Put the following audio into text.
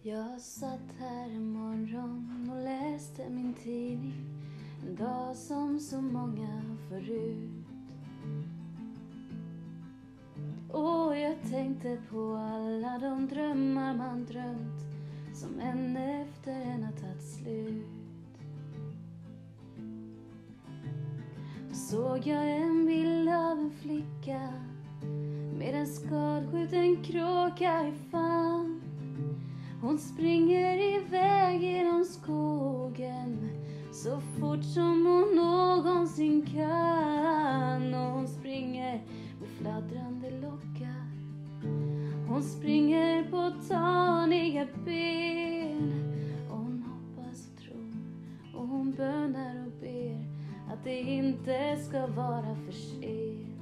Jag satt här en morgon och läste min tidning. En dag som så många förut. Och jag tänkte på alla de drömmar man drömt, som en efter en har tagit slut. Då såg jag en bild av en flicka med en skadskjuten kråka i famn. Hon springer iväg genom skogen så fort som hon någonsin kan. Och hon springer med fladdrande lockar. Hon springer på taniga ben. Och hon hoppas och tror, och hon bönar och ber att det inte ska vara för sent.